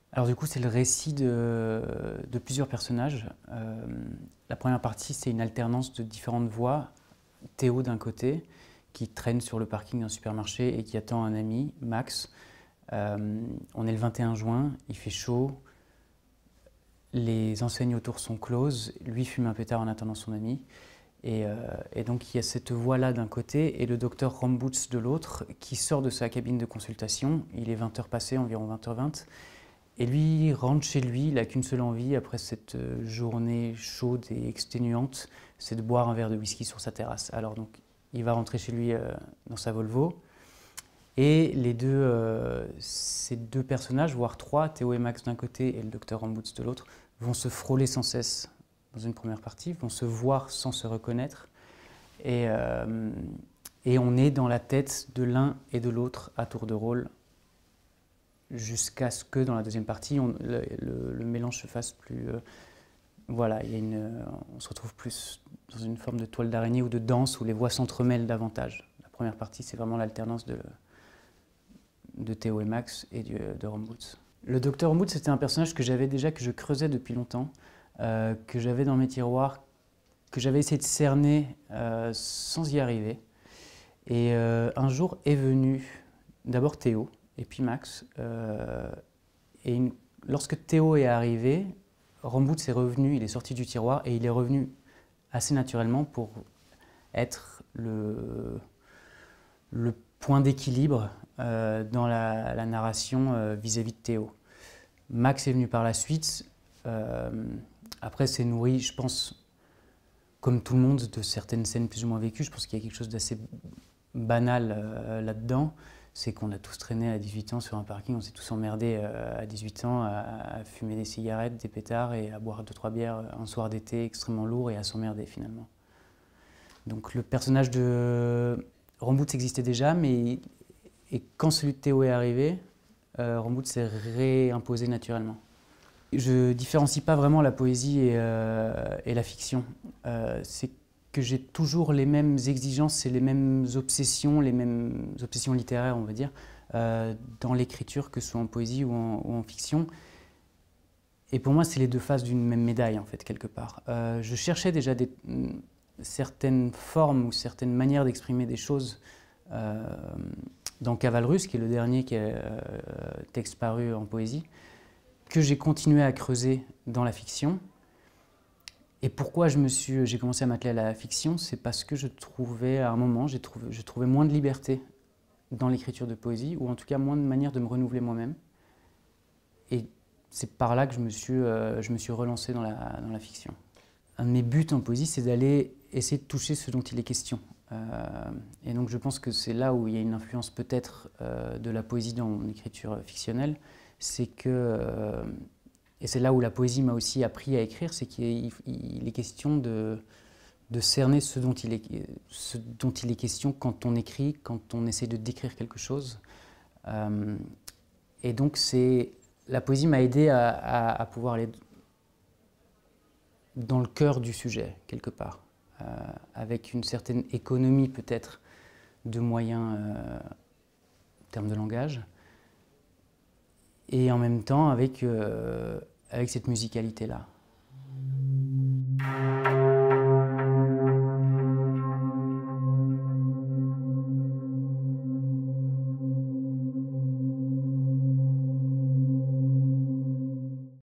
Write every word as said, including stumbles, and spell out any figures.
Alors du coup, c'est le récit de, de plusieurs personnages. Euh, la première partie, c'est une alternance de différentes voix. Théo d'un côté, qui traîne sur le parking d'un supermarché et qui attend un ami, Max. Euh, on est le vingt et un juin, il fait chaud, les enseignes autour sont closes, lui fume un pétard en attendant son ami. Et, euh, et donc il y a cette voix-là d'un côté et le docteur Rombouts de l'autre qui sort de sa cabine de consultation. Il est vingt heures passées, environ vingt heures vingt. Et lui rentre chez lui, il n'a qu'une seule envie après cette journée chaude et exténuante, c'est de boire un verre de whisky sur sa terrasse. Alors donc il va rentrer chez lui euh, dans sa Volvo. Et les deux, euh, ces deux personnages, voire trois, Théo et Max d'un côté et le docteur Rombouts de l'autre, vont se frôler sans cesse dans une première partie, vont se voir sans se reconnaître. Et, euh, et on est dans la tête de l'un et de l'autre à tour de rôle, jusqu'à ce que dans la deuxième partie, on, le, le, le mélange se fasse plus... Euh, voilà, il y a une, euh, on se retrouve plus dans une forme de toile d'araignée ou de danse où les voix s'entremêlent davantage. La première partie, c'est vraiment l'alternance de, de Théo et Max et de, de Rombouts. Le docteur Rombouts, c'était un personnage que j'avais déjà, que je creusais depuis longtemps, euh, que j'avais dans mes tiroirs, que j'avais essayé de cerner euh, sans y arriver. Et euh, un jour est venu d'abord Théo, et puis Max. Euh, et une, lorsque Théo est arrivé, Rombouts est revenu, il est sorti du tiroir et il est revenu assez naturellement pour être le, le point d'équilibre euh, dans la, la narration euh, vis-à-vis de Théo. Max est venu par la suite. Euh, après, c'est nourri, je pense, comme tout le monde, de certaines scènes plus ou moins vécues. Je pense qu'il y a quelque chose d'assez banal euh, là-dedans. C'est qu'on a tous traîné à dix-huit ans sur un parking, on s'est tous emmerdés euh, à dix-huit ans à, à fumer des cigarettes, des pétards et à boire deux trois bières un soir d'été extrêmement lourd et à s'emmerder finalement. Donc le personnage de Rombouts existait déjà, mais et quand celui de Théo est arrivé, euh, Rombouts s'est réimposé naturellement. Je ne différencie pas vraiment la poésie et, euh, et la fiction. Euh, c'est que j'ai toujours les mêmes exigences et les mêmes obsessions, les mêmes obsessions littéraires, on va dire, euh, dans l'écriture, que ce soit en poésie ou en, ou en fiction. Et pour moi, c'est les deux faces d'une même médaille, en fait, quelque part. Euh, je cherchais déjà des, certaines formes ou certaines manières d'exprimer des choses euh, dans Cavalrus, qui est le dernier qui est, euh, texte paru en poésie, que j'ai continué à creuser dans la fiction. Et pourquoi je me suis, j'ai commencé à m'atteler à la fiction, c'est parce que je trouvais, à un moment, j'ai trouvé, je trouvais moins de liberté dans l'écriture de poésie, ou en tout cas moins de manière de me renouveler moi-même. Et c'est par là que je me suis, euh, je me suis relancé dans la, dans la fiction. Un de mes buts en poésie, c'est d'aller essayer de toucher ce dont il est question. Euh, et donc je pense que c'est là où il y a une influence peut-être euh, de la poésie dans mon écriture fictionnelle, c'est que... Euh, Et c'est là où la poésie m'a aussi appris à écrire, c'est qu'il il est question de, de cerner ce dont, il est, ce dont il est question quand on écrit, quand on essaie de décrire quelque chose. Euh, et donc c'est, la poésie m'a aidé à, à, à pouvoir aller dans le cœur du sujet, quelque part, euh, avec une certaine économie peut-être de moyens euh, en termes de langage, et en même temps avec... Euh, avec cette musicalité-là.